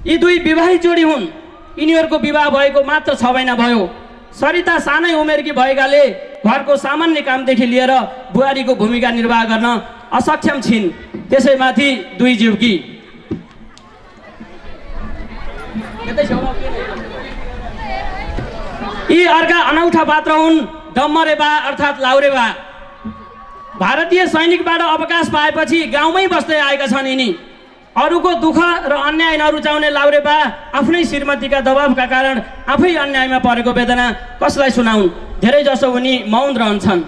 यी दुई विवाहित जोडी हुन्। यिनीहरूको विवाह भएको मात्र 6 महिना भयो। सरिता सानै उमेरकी भएकाले घरको सामान्य कामदेखि लिएर बुहारीको भूमिका निर्वाह गर्न असक्षम छिन्। त्यसैमाथि दुई जीवकी यी अर्का अनौठा पात्र हुन् डम्मरे बा अर्थात् लाउरे बा। भारतीय सैनिकबाट अवकाश पाएपछि गाउँमै बस्दै आएका छन् यिनी। अरूको दुःख र अन्याय नरुचाउने लाउरे बा आफ्नै श्रीमतीका दबावका कारण आफै अन्यायमा परेको वेदना कसलाई सुनाउन्। धेरै जसो उनी मौन रहन्छन्।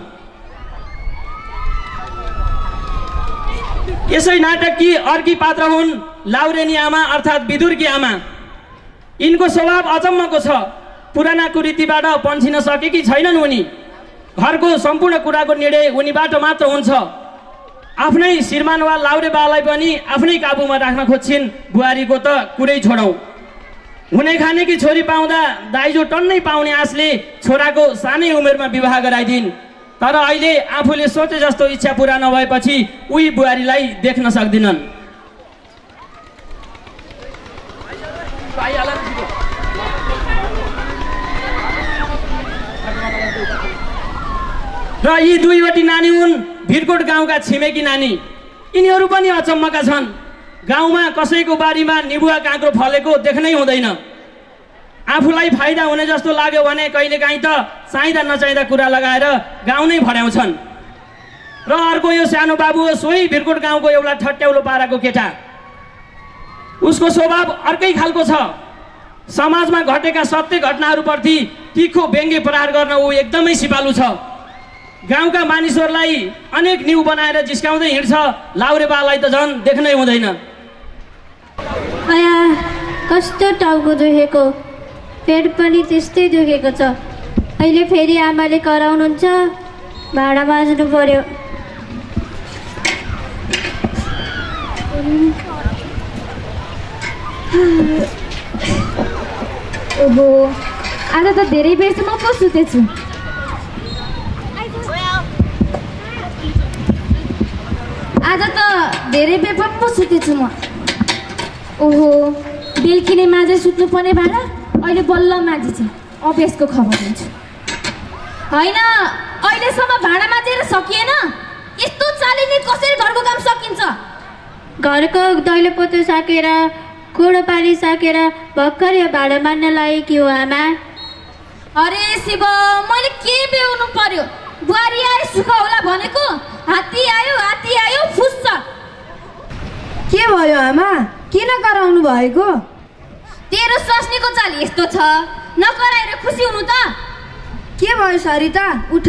यसै नाटककी अर्की पात्र हुन् लाउरेनी आमा अर्थात् विदुरकी आमा। यिनको स्वभाव अचम्मको छ। पुराना कुरीतिबाट पन्सिन सकेकी छैनन् उनी। घरको सम्पूर्ण कुराको निर्णय उनीबाट मात्र हुन्छ। आफ्नै श्रीमान वा लाउरे बालाई पनि आफ्नै काबुमा राख्न खोज्छिन्। बुहारीको त कुरै छोडौँ। हुने खानेकी छोरी पाउँदा दाइजो टन्नै पाउने आशले छोराको सानै उमेरमा विवाह गराइदिन्। तर अहिले आफूले सोचे जस्तो इच्छा पुरा नभएपछि उही बुहारीलाई देख्न सक्दिनन्। र यी दुईवटी नानी हुन् भिरकोट गाउँका छिमेकी नानी। यिनीहरू पनि अचम्मका छन्। गाउँमा कसैको बारीमा निबुवा काँक्रो फलेको देख्नै हुँदैन। आफूलाई फाइदा हुने जस्तो लाग्यो भने कहिलेकाहीँ त चाहिँदा नचाहिँदा कुरा लगाएर गाउँ नै भड्याउँछन्। र अर्को यो सानो बाबु हो, सोही भिरकोट गाउँको एउटा ठट्याउलो पाराको केटा। उसको स्वभाव अर्कै खालको छ। समाजमा घटेका सत्य घटनाहरूप्रति तीखो व्यङ्ग्य प्रहार गर्न ऊ एकदमै सिपालु छ। गाउँका मानिसहरूलाई अनेक न्यु बनाएर जिस्काउँदै हिँड्छ। लाउरे बालाई त झन् देख्नै हुँदैन। आया कस्तो टाउको दुखेको, पेट पनि त्यस्तै दुखेको छ। अहिले फेरि आमाले कराउनुहुन्छ, भाँडा माझ्नु पर्यो। ओहो, आज त धेरै बेरसम्म पो सुतेछु। आज त धेरै बेर पो सुतेछु म। ओहो, बेलुकी नै माझे सुत्नु पर्ने भाँडा अहिले बल्ल माझेछु। अब यसको खबर दिन्छु। होइन, अहिलेसम्म भाँडा माझेर सकिएन। यस्तो चालिने कसरी घरको काम सकिन्छ? घरको दैलो पोतो सकेर कोडो पानी सकेर भर्खर यो भाँडा मान्न लागेकी हो आमा। अरे शिव, मैले के बेउनु पर्यो? बुहारी आए सुख होला भनेको, हात्ती आयो फुस्छ। के भयो आमा? किन कराउनु भएको? तेरो स्वास्नीको चाल यस्तो छ, नकराएर खुसी हुनु त। के भयो सरिता? उठ।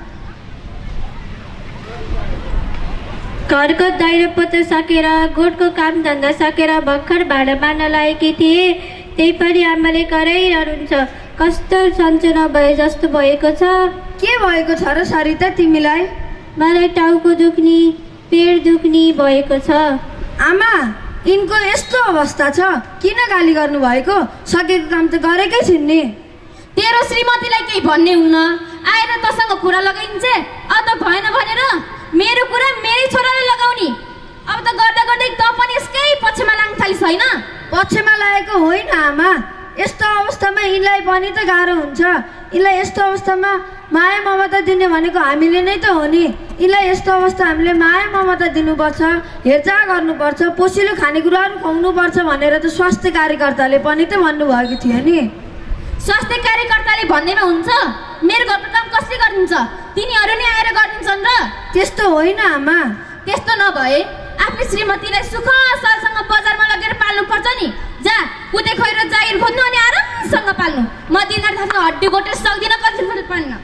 घरको दैलो पोतो सकेर गोठको काम धन्दा सकेर भर्खर भाँडा मान्न लागेकी थिए। त्यही पनि आमाले कराइरहनुहुन्छ। कस्तो सन्चो नभए जस्तो भएको छ। के भएको छ र सरिता तिमीलाई? मलाई टाउको दुख्ने, पेट दुख्ने भएको छ। आमा, यिनको यस्तो अवस्था छ, किन गाली गर्नु भएको? सकेको काम त गरेकै छिन् नि। तेरो श्रीमतीलाई केही भन्ने हुन आएर तसँग कुरा लगाइन्छ। अब त भएन भनेर मेरो कुरा मेरै छोराले लगाउने। अब त गर्दा गर्दै त पनि यसकै पक्षमा लाग्न थालिस् होइन? पक्षमा लागेको होइन आमा। यस्तो अवस्थामा यिनलाई पनि त गाह्रो हुन्छ। यिनलाई यस्तो अवस्थामा माया ममता दिने भनेको हामीले नै त हो नि। यिनलाई यस्तो अवस्था हामीले माया ममता दिनुपर्छ, हेरचाह गर्नुपर्छ, पोसिलो खानेकुराहरू खुवाउनुपर्छ भनेर त स्वास्थ्य कार्यकर्ताले पनि त भन्नुभएको थियो नि। स्वास्थ्य कार्यकर्ताले भन्नेमा हुन्छ? मेरो घरको काम कसले गरिदिन्छ? तिनीहरू नै आएर गरिदिन्छन् र? त्यस्तो होइन आमा। त्यस्तो नभए आफ्नो श्रीमतीलाई सुख सालसँग बजारमा लगेर पाल्नु पर्छ नि। जा, कुदै खोएर जागिर खोज्नु अनि आरामसँग पाल्नु। म दिनरात आफ्नो हड्डी गोटे सक्दिनँ, कति पनि पाल्न।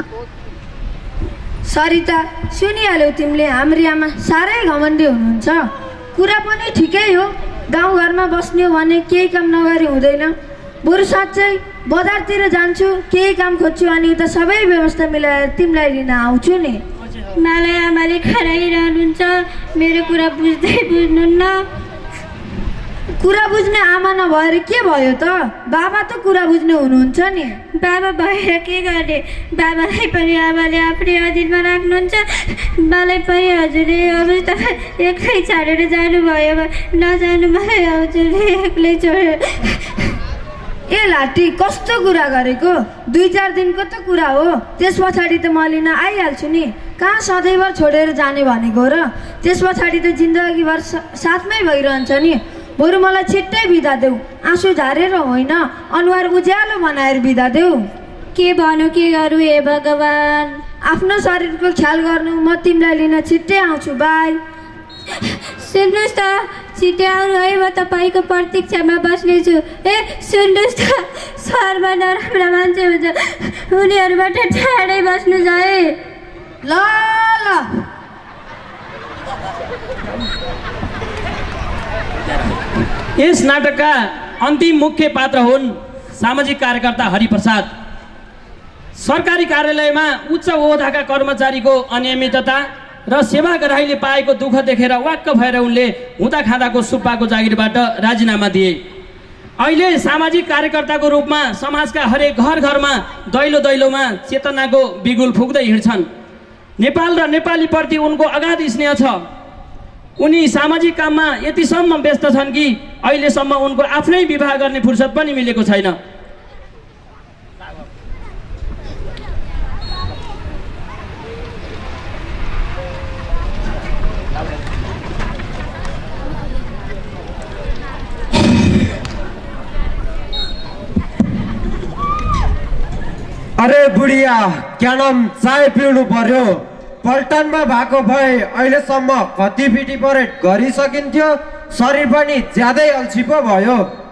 सरिता, सुनिहाल्यौ तिमीले? हाम्री आमा साह्रै घमण्डी हुनुहुन्छ। कुरा पनि ठिकै हो, गाउँघरमा बस्ने हो भने केही काम नगरी हुँदैन। बरु साँच्चै बजारतिर जान्छु, केही काम खोज्छु अनि उता सबै व्यवस्था मिलाएर तिमीलाई लिन आउँछु नि। मलाई आमाले कराइरहनुहुन्छ, मेरो कुरा बुझ्दै बुझ्नुहुन्न। कुरा बुझ्ने आमा नभएर के भयो त? बाबा त कुरा बुझ्ने हुनुहुन्छ नि। बाबा भएर के गर्ने? बाबालाई पनि आमाले आफ्नै अधीनमा राख्नुहुन्छ, मलाई पनि हजुरले अवस्थामा एक्लै छाडेर जानुभयो। नजानु मलाई हजुरले एक्लै छोडेर। ए लाटी, कस्तो कुरा गरेको? 2-4 दिनको त कुरा हो, त्यस पछाडि त म लिन आइहाल्छु नि। कहाँ सधैँभर छोडेर जाने भनेको र? त्यस पछाडि त जिन्दगीभर साथमै भइरहन्छ नि। बरु मलाई छिट्टै बिदा देऊ, आँसु झारेर होइन, अनुहार उज्यालो बनाएर बिदा देऊ। के भनौँ, के गरौँ हे भगवान। आफ्नो शरीरको ख्याल गर्नु, म तिमीलाई लिन छिट्टै आउँछु। बाई। सुन्नुहोस् त, छिट्टै आउनु है, म तपाईँको प्रतीक्षामा बस्नेछु। ए सुन्नुहोस् त, सहरमा नराम्रा मान्छे हुन्छ, उनीहरूबाट टाढै बस्नुहोस् है। ल ल। यस नाटकका अन्तिम मुख्य पात्र हुन् सामाजिक कार्यकर्ता हरिप्रसाद। सरकारी कार्यालयमा उच्च ओहदाका कर्मचारीको अनियमितता र सेवाग्राहीले पाएको दुःख देखेर वाक्क भएर उनले हुँदा खाँदाको सुप्पाको जागिरबाट राजीनामा दिए। अहिले सामाजिक कार्यकर्ताको रूपमा समाजका हरेक घर घरमा दैलो दैलोमा चेतनाको बिगुल फुक्दै हिँड्छन्। नेपाल र नेपालीप्रति उनको अगाध स्नेह छ। उनी सामाजिक काममा यतिसम्म व्यस्त छन् कि अहिलेसम्म उनको आफ्नै विवाह गर्ने फुर्सद पनि मिलेको छैन। अरे बुढिया, क्या नाम चाय पिउनु पर्यो? पल्टनमा भएको भए अहिलेसम्म कति पिटी परेड गरिसकिन्थ्यो, शरीर पनि ज्यादै अल्छी पो भयो।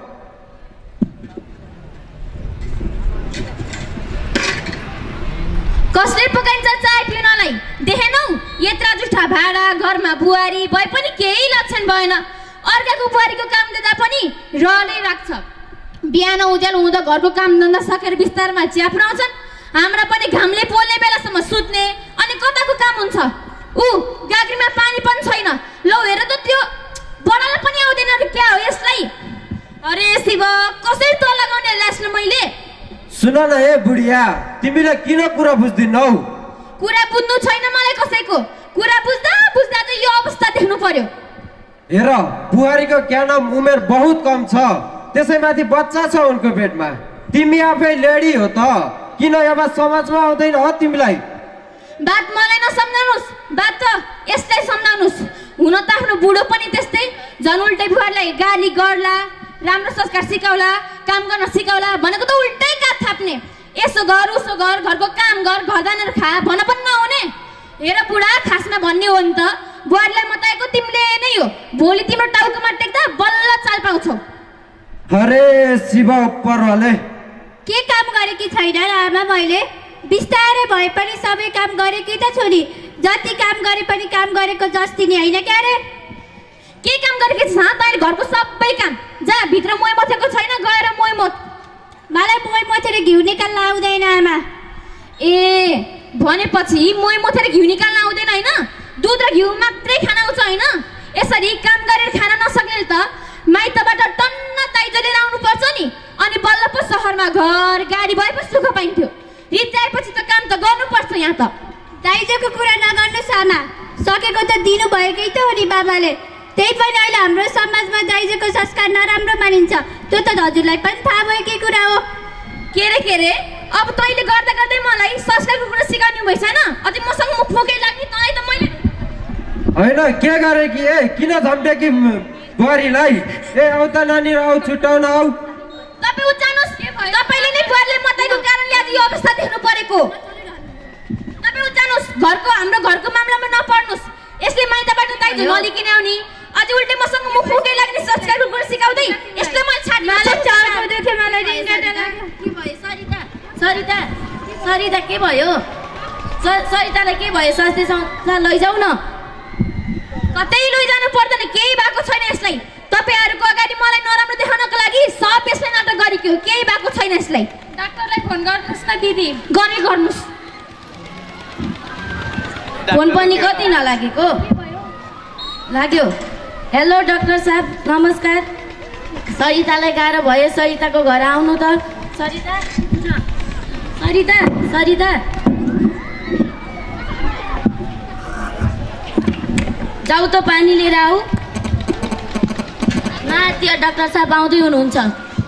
कसले पकाइन्छ चाय पिउनलाई? देखेनौ? यत्रा जुठा भाडा, घरमा बुहारी भए पनि केही लक्षण भएन। अर्काको बुहारीको काम दिँदा पनि रहलै राख्छ। बिहान उज्यालो हुँदा घरको काम धन्दा सकेर बिस्तारमा च्याप्राउँछन्। हाम्रा पनि घामले पोल्ने बेलासम्म सुत्ने, अनि कताको काम हुन्छ? गाग्रीमा पानी पनि छैन। लौ हेर त, त्यो बडालाई पनि आउँदैन र क्या हो यसलाई? अरे शिव, कसरी त लगाउने लास्न मैले? सुन न ए बुढिया, तिमीले किन कुरा बुझ्दिनौ? कुरा बुझ्नु छैन मलाई कसैको। कुरा बुझ्दा बुझ्दा त यो अवस्था देख्नु पर्यो। हेर, बुहारीको क्या नाम उमेर बहुत कम छ, त्यसैमाथि बच्चा छ उनको पेटमा। तिमी आफै लेडी हो त, किन अब समाजमा आउँदैन हो तिमीलाई? बात मलाई नसम्झाउनुस्, बात त यसलाई सम्झाउनुस्। हुन त आफ्नो बुढो पनि त्यस्तै, झन् उल्टै बुहारीलाई गाली गर्ला, राम्रो संस्कार सिकाउला, काम गर्न सिकाउला भनेको त उल्टै काट थाप्ने। यसो गर उसो गर, घरको काम गर, घर जानेर खा भन्न पनि नहुने। हेर बुढा, खासमा भन्ने हो नि त, बुहारीलाई मताएको तिमीले नै हो। भोलि तिम्रो टाउकोमा टेक्दा बल्ल चाल पाउँछौ। अरे शिव उपरवाले, के काम गरेकी छैन र आमा मैले? बिस्तारै भए पनि सबै काम गरेकी त छोरी। जति काम गरे पनि काम गरेको जस्ती नि होइन क्या रे? के काम गरेकी छ तैँले? घरको सबै काम। जा, भित्र मोही मथेको छैन, गएर मोही मत। मलाई मोही मथेर घिउ निकाल्न आउँदैन आमा। ए भनेपछि मोही मथेर घिउ निकाल्न आउँदैन होइन? दुध र घिउ मात्रै खान आउँछ होइन? यसरी काम गरेर खान नसक्ने त माइतबाट टन्न दाइजो लिएर आउनुपर्छ नि। अनि बल्ल पो सहरमा घर गाडी भए पो सुख पाइन्थ्यो। रित्याएपछि त काम त गर्नुपर्छ। यहाँ त दाइजोको कुरा नगर्नुहोस् आमा, सकेको त दिनुभएकै त हो नि बाबाले। त्यही पनि अहिले हाम्रो समाजमा दाइजोको संस्कार नराम्रो मानिन्छ। त्यो त हजुरलाई पनि थाहा भएकै कुरा हो। के रे? अब तैँले गर्दा गर्दै मलाई संस्कारको कुरा सिकाउनु भएछ न? अझै मसँग मुख फुकै लाग्ने तँलाई त मैले होइन के गरे कि ए, किन झम्टेकी बुहारीलाई? ए आउ त नानी, आउ छुट्याउन आउ। तपाईँ उचाल्नुहोस्। तपाईँले नै बुहारीलाई मताएको कारणले आज यो अवस्था देख्नु परेको। तपाईँ उचाल्नुहोस्। हाम्रो घरको मामलामा नपर्नुहोस्। यसले माइतबाट दाइजो नलिकन आउने, अझै उल्टै मसँग मुख फुकै लाग्ने संस्कारको कुरा सिकाउँदै यसले मैले छाड्नु। सरिता के भयो? सरितालाई के भयो? स्वास्थ्य संस्था लैजाऊ न। कतै लैजानु पर्दैन, केही भएको छैन यसलाई। तपाईँहरूको अगाडि मलाई नराम्रो देखाउनको लागि सब यसले नाटक गरेको हो। केही भएको छैन यसलाई। डाक्टरलाई फोन गर्नुहोस् न दिदी। गर्नुहोस्। फोन पनि कति नलागेको लाग्यो। हेलो डाक्टर साहब, नमस्कार। सरितालाई गाह्रो भयो सरिताको घर आउनु त सरिता सरिता सरिता जाऊ त पानी लिएर आऊ त्यो डाक्टर साहब आउँदै हुनुहुन्छ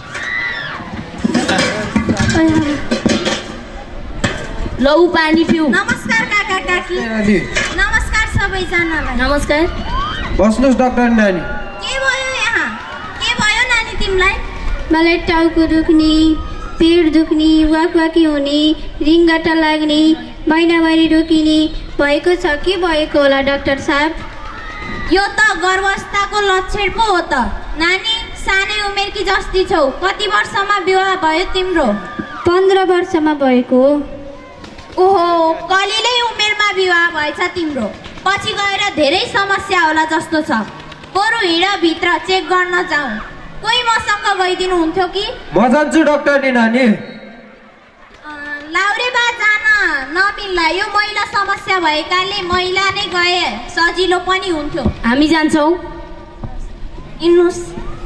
लौ पानी पिउ नमस्कार काका काकी नमस्कार सबैजनालाई नमस्कार बस्नुहोस् डाक्टर नानी के भयो यहाँ के भयो नानी तिमीलाई मलाई टाउको दुख्ने पेट दुख्ने वाकवाकी हुने रिङ्गटा लाग्ने महिनावारी रोकिने भएको छ के भएको होला डाक्टर साहब यो त गर्भावस्थाको लक्षण पो हो त नानी सानै उमेरकी जस्ती छौ कति वर्षमा विवाह भयो तिम्रो 15 वर्षमा भएको ओहो कलिलै उमेरमा विवाह भएछ तिम्रो पछि गएर धेरै समस्या होला जस्तो छ बरु हिँड भित्र चेक गर्न जाऊ कोही मसँग गइदिनु हुन्थ्यो कि म जान्छु डाक्टर नि नानी लाउरे बा जान नमिल्ला यो महिला समस्या भएकाले महिला नै गए सजिलो पनि हुन्थ्यो हामी जान्छौँ इन्नुस्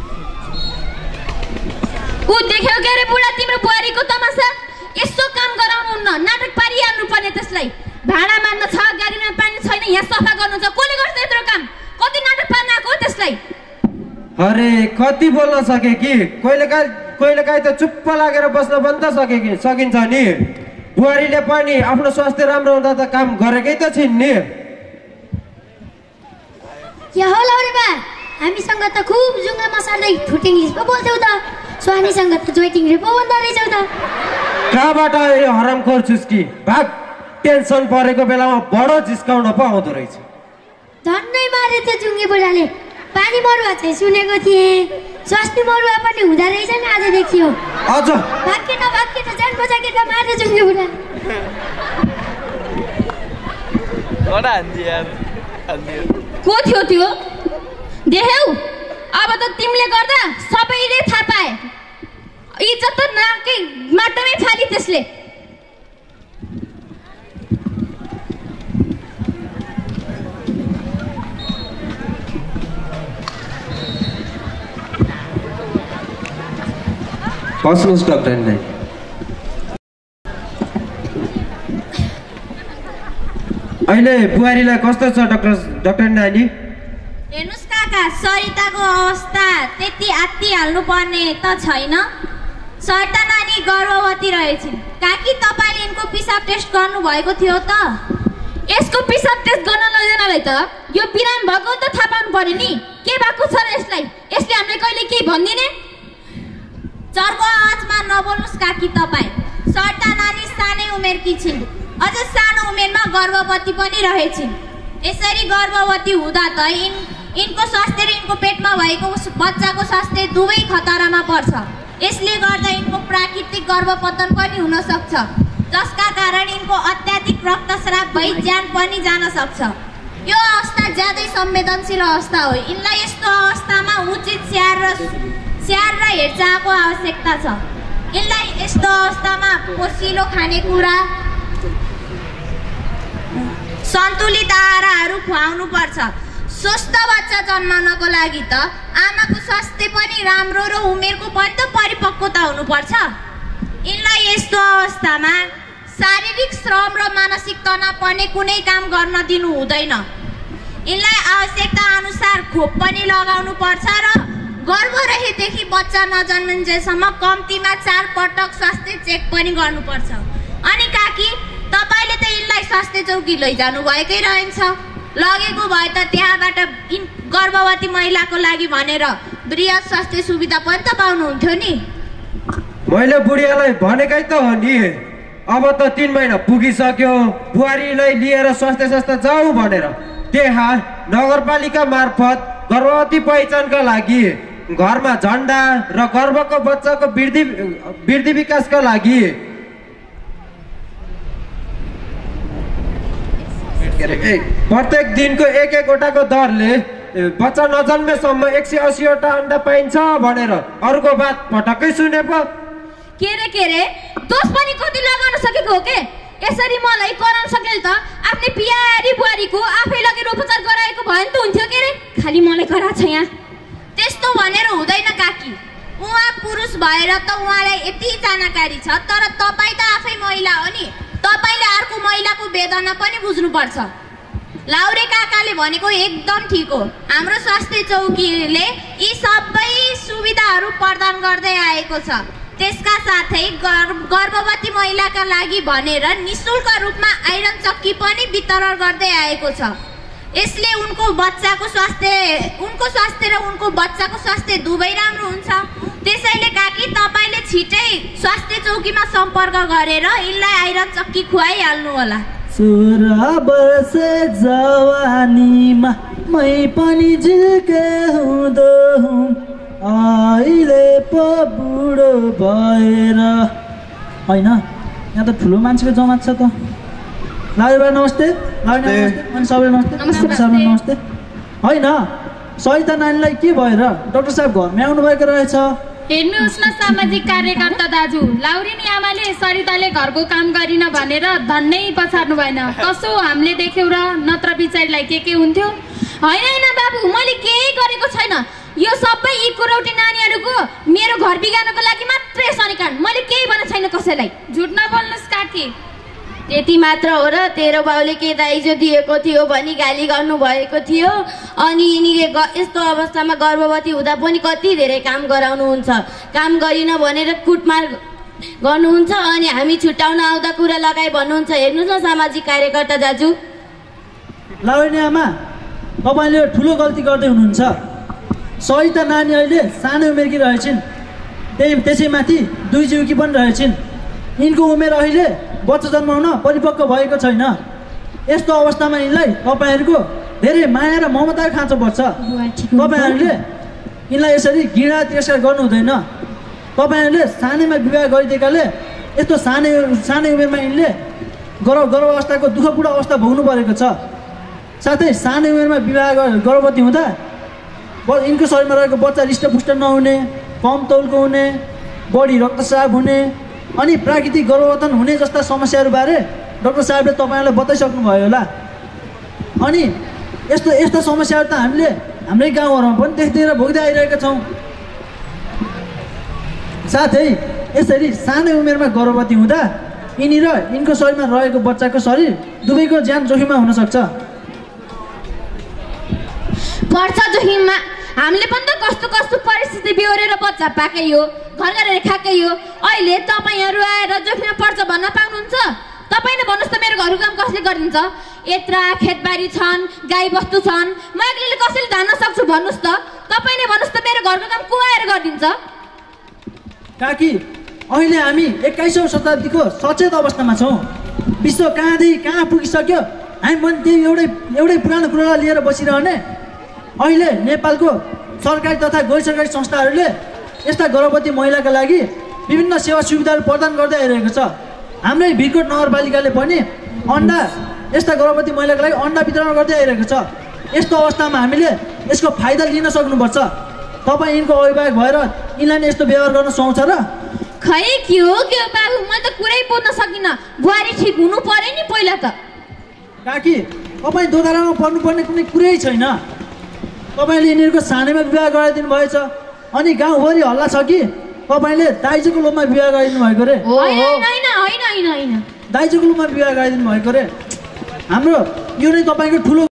ऊ देख्यौ के रे बुढा तिम्रो बुहारीको तमासा यस्तो काम गराउनुहुन्न नाटक पारिहाल्नु पर्ने त्यसलाई भाडा मान्न छ गाडीमा पानी छैन यहाँ सफा गर्नु छ कसले गर्छ यत्रो काम कति नाटक पार्न आएको त्यसलाई अरे कति बोल्न सके कि कहिलेकाहीँ त चुप्प लागेर बस्न पनि त सकिन्छ नि बुहारीले पनि आफ्नो स्वास्थ्य राम्रो हुँदा त काम गरेकै त छिन् नि के हो लौरे बा हामीसँग त खुब जुङ्गा मसाल्दै ठुट इङ्ग्लिस पो बोल्थ्यौ त स्वानीसँग त जोइटिङ रे पो भन्दा रहेछौ त कहाँबाट यो हराम खोर्छुस् कि भाग टेन्सन परेको बेलामा बडो जिस्काउन पो आउँदो रहेछ झन्डै मारे त्यो जुङ्गे बुढाले पानी मरुवा चाहिँ सुनेको थिएँ स्वास्नी मरुवा पनि हुँदो रहेछ नि आज देखियो अझ भाग्य नभाग्य त जान बजाकेर मारे जुङ्गे बुढा को थियो त्यो देख्यौ अब त तिमीले गर्दा सबैले थाहा पाए इज्जत त नाकै माटोमै फाली त्यसले बस्नुहोस् डाक्टर नानी अहिले बुहारीलाई कस्तो छ डाक्टर नानी हेर्नुस् काका सरिताको अवस्था त्यति आत्तिहाल्नु पर्ने त छैन सरिता नानी गर्भवती रहेछिन् काकी तपाईँले यिनको पिसाब टेस्ट गर्नुभएको थियो त यसको पिसाब टेस्ट गर्न लैजानलाई त यो बिराम भएको त थाहा पाउनु पर्यो नि के भएको छ र यसलाई यसले हामीले कहिले केही भन्दिने चर्को आवाजमा नबोल्नुस् काकी तपाईँ सरिता नानी सानै उमेरकी छिन् अझ सानो उमेरमा गर्भवती पनि रहेछिन् यसरी गर्भवती हुँदा त यिनको स्वास्थ्य र यिनको पेटमा भएको बच्चाको स्वास्थ्य दुवै खतरामा पर्छ यसले गर्दा यिनको प्राकृतिक गर्भपतन पनि हुन सक्छ जसका कारण यिनको अत्याधिक रक्तस्राव भई ज्यान पनि जान सक्छ यो अवस्था ज्यादै संवेदनशील अवस्था हो यिनलाई यस्तो अवस्थामा उचित स्याहार र हेरचाहको आवश्यकता छ यिनलाई यस्तो अवस्थामा पोसिलो खानेकुरा सन्तुलित आहारहरू खुवाउनु पर्छ स्वस्थ बच्चा जन्माउनको लागि त आमाको स्वास्थ्य पनि राम्रो र उमेरको पनि त परिपक्वता हुनुपर्छ यिनलाई यस्तो अवस्थामा शारीरिक श्रम र मानसिक तनाव पर्ने कुनै काम गर्न दिनु हुँदैन यिनलाई आवश्यकता अनुसार खोप पनि लगाउनु पर्छ र गर्भ रहेदेखि बच्चा नजन्मिन्जेलसम्म कम्तीमा 4 पटक स्वास्थ्य चेक पनि गर्नुपर्छ अनि काकी तपाईले त यिनलाई स्वास्थ्य चौकी लैजानु भएकै रहन्छ लगेको भए त त्यहाँबाट गर्भवती महिलाको लागि भनेर बृहत स्वास्थ्य सुविधा पनि त पाउनुहुन्थ्यो नि मैले बुढियालाई भनेकै त हो नि अब त 3 महिना पुगिसक्यो बुहारीलाई लिएर स्वास्थ्य संस्था जाऊ भनेर त्यहाँ नगरपालिका मार्फत गर्भवती पहिचानका लागि घरमा झण्डा र गर्भको बच्चाको वृद्धि विकासका लागि प्रत्येक दिनको एक वटाको दरले बच्चा नजन्मेसम्म 180 वटा अन्डा पाइन्छ भनेर अरूको बात पटक्कै सुने पो के रे दोष पनि कति लगाउन सकेको हो के यसरी मलाई कराउन सकेल त आफ्नै प्यारी बुहारीको आफै लगेर उपचार गराएको भए नि त हुन्थ्यो के रे खाली मलाई गराछ यहाँ त्यस्तो भनेर हुँदैन काकी उहाँ पुरुष भएर त उहाँलाई यति जानकारी छ, तर तपाईँ त आफै महिला हो नि, तपाईँले अर्को महिलाको वेदना पनि बुझ्नुपर्छ। लाउरे काकाले भनेको एकदम ठिक हो। हाम्रो स्वास्थ्य चौकीले यी सबै सुविधाहरू प्रदान गर्दै आएको छ। त्यसका साथै गर्भवती महिलाका लागि भनेर निःशुल्क रूपमा आइरन चक्की पनि वितरण गर्दै आएको छ। यसले उनको स्वास्थ्य र उनको बच्चाको स्वास्थ्य दुवै राम्रो हुन्छ। त्यसैले काकी तपाईँले छिटै स्वास्थ्य चौकीमा सम्पर्क गरेर यिनलाई आइरन चक्की खुवाइहाल्नु होला। 16 वर्ष जवानीमा मै पनि झिल्के हुँदो हुँ, अहिले पो बुढो भएर। होइन, यहाँ त ठुलो मान्छेको जमात छ त। लाउरे नमस्ते। लाउरे नमस्ते। अनि सबैलाई नमस्ते। सबैलाई नमस्ते। होइन, सहिता नानीलाई के भएर डाक्टर साहब घरमै आउनु भएको रहेछ? हेर्नुहोस् न सामाजिक कार्यकर्ता दाजु, लाउरिनी आमाले सरिताले घरको काम गरिन भनेर धन्नै पछार्नु भएन। कसो हामीले देख्यौँ र, नत्र बिचारीलाई के हुन्थ्यो? होइन बाबु, मैले केही गरेको छैन। यो सबै यी कुरौटी नानीहरूको मेरो घर बिगार्नको लागि मात्रै सनिकान। मैले केही भनेको छैन कसैलाई। झुट नबोल्नुहोस् काकी। त्यति मात्र हो र? तेरो बाउले के दाइजो दिएको थियो भनी गाली गर्नु भएको थियो, अनि यिनीले यस्तो अवस्थामा गर्भवती हुँदा पनि कति धेरै काम गराउनुहुन्छ। काम गरिन भनेर कुटमार गर्नुहुन्छ, अनि हामी छुट्याउन आउँदा कुरा लगाइ भन्नुहुन्छ। हेर्नुहोस् न सामाजिक कार्यकर्ता दाजु। लाउरे आमा, तपाईँले ठुलो गल्ती गर्दै हुनुहुन्छ। सहिता नानी अहिले सानो उमेरकी रहेछन्, त्यसैमाथि 2 जिउकी पनि रहेछन्। यिनको उमेर अहिले बच्चा जन्माउन परिपक्व भएको छैन। यस्तो अवस्थामा यिनलाई तपाईँहरूको धेरै माया र ममता खाँचो पर्छ। तपाईँहरूले यिनलाई यसरी घृणा तिरस्कार गर्नु हुँदैन। तपाईँहरूले सानैमा विवाह गरिदिएकाले यस्तो सानै उमेरमा यिनले गर्भावस्थाको दुःखपूर्ण अवस्था भोग्नु परेको छ। साथै सानै उमेरमा विवाह गर्भवती हुँदा यिनको शरीरमा रहेको बच्चा हृष्टपुष्ट नहुने, कम तौलको हुने, बढी रक्तस्राव हुने, अनि प्राकृतिक गर्भवतन हुने जस्ता समस्याहरूबारे डाक्टर साहबले तपाईँहरूलाई बताइसक्नु भयो होला। अनि यस्ता समस्याहरू त हामीले हाम्रै गाउँहरूमा पनि देख्दै र भोग्दै आइरहेका छौँ। साथै यसरी सानै उमेरमा गर्भवती हुँदा यिनी र यिनको शरीरमा रहेको बच्चाको शरीर दुवैको ज्यान जोखिममा हुनसक्छ। पर्छ जोखिममा। हामीले पनि त कस्तो परिस्थिति बिहोरेर बच्चा पाकै हो, घर गरेर खाएकै हो। अहिले तपाईँहरू आएर जोखिममा पर्छ भन्न पाउनुहुन्छ? तपाईँले भन्नुहोस् त, मेरो घरको काम कसले गरिदिन्छ? यत्रा खेतबारी छन्, गाई बस्तु छन्, म एक्लैले कसैले धान्न सक्छु भन्नुहोस् त? तपाईँले भन्नुहोस् त, मेरो घरको काम को आएर गरिदिन्छ? काकी, अहिले हामी 21औं शताब्दीको सचेत अवस्थामा छौँ। विश्व कहाँदेखि कहाँ पुगिसक्यो, हामी पनि त्यही एउटै पुरानो कुरालाई लिएर बसिरहने। अहिले नेपालको सरकारी तथा गैर सरकारी संस्थाहरूले यस्ता गर्भवती महिलाका लागि विभिन्न सेवा सुविधाहरू प्रदान गर्दै आइरहेको छ। हाम्रै भिरकोट नगरपालिकाले पनि यस्ता गर्भवती महिलाको लागि अन्डा वितरण गर्दै आइरहेको छ। यस्तो अवस्थामा हामीले यसको फाइदा लिन सक्नुपर्छ। तपाईँ यिनको अभिभावक भएर यिनलाई यस्तो व्यवहार गर्न सुहाउँछ र? खै के हो बाबु, म त कुरै बोल्न सकिनँ। बुहारी ठिक हुनु पर्यो नि पहिला त। काकी, तपाईँ दोधारामा पर्नुपर्ने कुनै कुरै छैन। तपाईँले यिनीहरूको सानैमा विवाह गराइदिनु भएछ, अनि गाउँभरि हल्ला छ कि तपाईँले दाइजोको लोभमा विवाह गराइदिनु भएको रे। होइन, दाइजोको लोभमा विवाह गराइदिनु भएको रे। हाम्रो यो नै तपाईँको ठुलो